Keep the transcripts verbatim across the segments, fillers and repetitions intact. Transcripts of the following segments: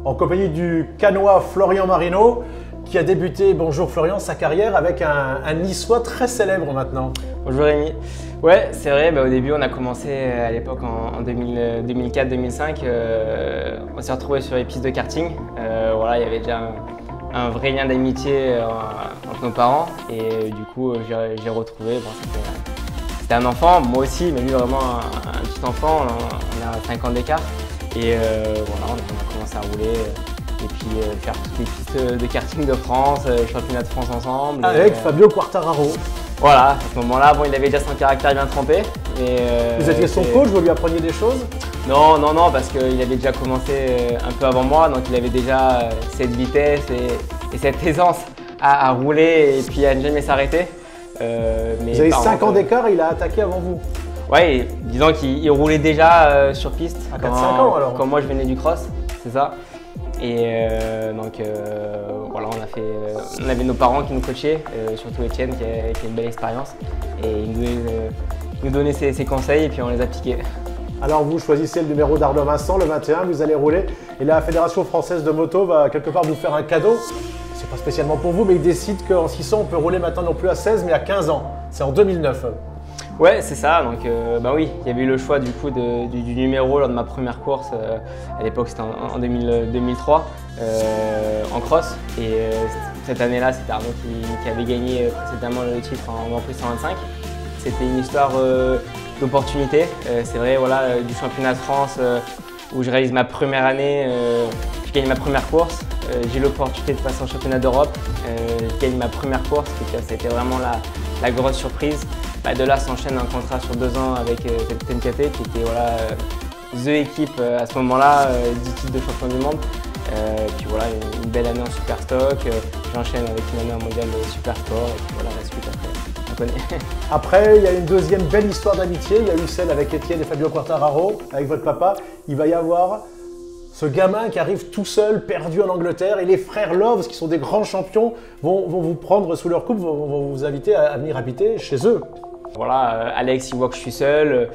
en compagnie du Canois Florian Marino, qui a débuté, bonjour Florian, sa carrière avec un, un Niçois très célèbre maintenant. Bonjour Rémi. Ouais, c'est vrai, bah, au début on a commencé à l'époque en, en deux mille quatre deux mille cinq, euh, on s'est retrouvés sur les pistes de karting. Euh, voilà, il y avait déjà un, un vrai lien d'amitié euh, entre nos parents et euh, du coup j'ai retrouvé, bon, c'était un enfant, moi aussi, mais lui vraiment un, un petit enfant, on, on a cinq ans d'écart et euh, voilà, on a commencé à rouler. Et puis euh, faire toutes les pistes de karting de France, euh, championnat de France ensemble. Avec et, euh, Fabio Quartararo. Voilà, à ce moment-là, bon, il avait déjà son caractère bien trempé. Mais, euh, vous étiez son coach, vous lui appreniez des choses? Non, non, non, parce qu'il avait déjà commencé un peu avant moi, donc il avait déjà cette vitesse et, et cette aisance à, à rouler et puis à ne jamais s'arrêter. Euh, vous avez cinq ans d'écart et il a attaqué avant vous? Ouais, disons qu'il roulait déjà euh, sur piste. À quatre cinq ans alors? Quand moi je venais du cross, c'est ça. Et euh, donc euh, voilà, on, a fait, euh, on avait nos parents qui nous coachaient, euh, surtout Étienne qui a, qui a une belle expérience. Et il nous donnait, euh, nous donnait ses, ses conseils et puis on les appliquait. Alors vous choisissez le numéro d'Arnaud Vincent, le vingt et un, vous allez rouler. Et la Fédération Française de Moto va quelque part vous faire un cadeau. C'est pas spécialement pour vous, mais ils décident qu'en six cents, on peut rouler maintenant non plus à seize, mais à quinze ans. C'est en deux mille neuf. Ouais, c'est ça. Donc, euh, bah oui, il y avait eu le choix du coup de, du, du numéro lors de ma première course. Euh, à l'époque, c'était en, en deux mille, deux mille trois euh, en cross. Et euh, cette année-là, c'était Arnaud qui, qui avait gagné précédemment le titre en Grand Prix cent vingt-cinq. C'était une histoire euh, d'opportunité. Euh, c'est vrai, voilà, euh, du championnat de France euh, où je réalise ma première année, euh, je gagne ma première course. Euh, j'ai l'opportunité de passer en championnat d'Europe. Euh, je gagne ma première course, c'était vraiment la, la grosse surprise. Bah, de là s'enchaîne un contrat sur deux ans avec euh, T N K T qui était voilà, euh, the équipe euh, à ce moment-là, euh, dix titres de champion du monde. Euh, puis voilà, une, une belle année en super stock. Euh, J'enchaîne avec une année en mondial de super sport et puis voilà, la suite après, on connaît. Après, il y a une deuxième belle histoire d'amitié. Il y a eu celle avec Étienne et Fabio Quartararo, avec votre papa. Il va y avoir ce gamin qui arrive tout seul, perdu en Angleterre, et les frères Loves, qui sont des grands champions, vont, vont vous prendre sous leur coupe, vont, vont vous inviter à, à venir habiter chez eux. Voilà, euh, Alex, il voit que je suis seul. Euh,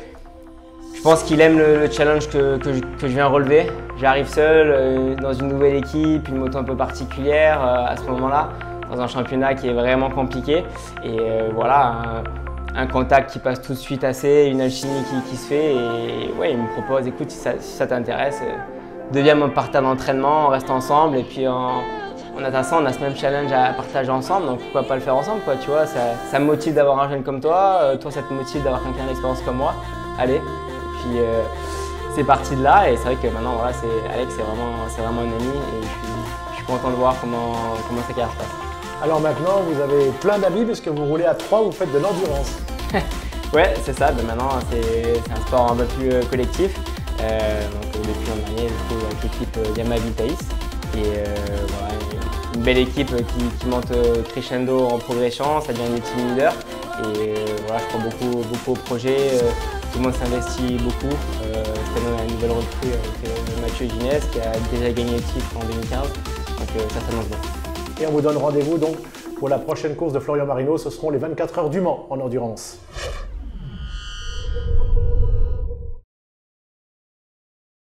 je pense qu'il aime le, le challenge que, que, je, que je viens relever. J'arrive seul euh, dans une nouvelle équipe, une moto un peu particulière euh, à ce moment-là, dans un championnat qui est vraiment compliqué. Et euh, voilà, un, un contact qui passe tout de suite assez, une alchimie qui, qui se fait. Et ouais, il me propose, écoute, si ça, si ça t'intéresse, euh, deviens mon partenaire d'entraînement, on reste ensemble et puis en, en attendant, on a ce même challenge à partager ensemble, donc pourquoi pas le faire ensemble quoi, tu vois, ça, ça me motive d'avoir un jeune comme toi, euh, toi ça te motive d'avoir quelqu'un d'expérience comme moi, allez, et puis euh, c'est parti de là et c'est vrai que maintenant voilà, Alex c'est vraiment, vraiment un ami et je suis, je suis content de voir comment, comment sa carrière se passe. Alors maintenant vous avez plein d'amis parce que vous roulez à trois, vous faites de l'endurance. Ouais, c'est ça, ben maintenant c'est un sport un peu plus euh, collectif. Euh, donc, euh, depuis l'an dernier, je trouve avec l'équipe euh, Yamaha Vitaïs. Et euh, voilà, une, une belle équipe qui, qui monte euh, crescendo en progression, ça devient des team leaders. Et euh, voilà, je crois beaucoup, beaucoup au projet, euh, tout le monde s'investit beaucoup. Euh, cette année, on a une nouvelle recrue avec euh, Mathieu Ginès qui a déjà gagné le titre en deux mille quinze. Donc euh, ça s'annonce bien. Et on vous donne rendez-vous donc pour la prochaine course de Florian Marino, ce seront les vingt-quatre heures du Mans en endurance.